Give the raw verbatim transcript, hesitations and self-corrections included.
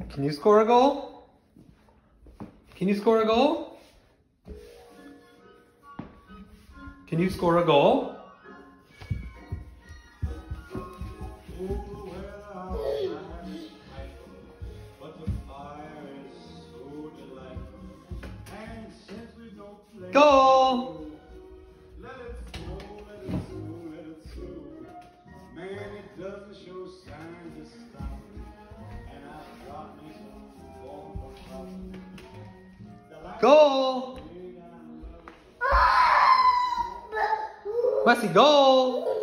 Can you score a goal? Can you score a goal? Can you score a goal? Goal! Let it snow, let it snow, let it snow. Man, it doesn't show signs of stopping. And I've got me some ball for popping. Goal! Messi, goal!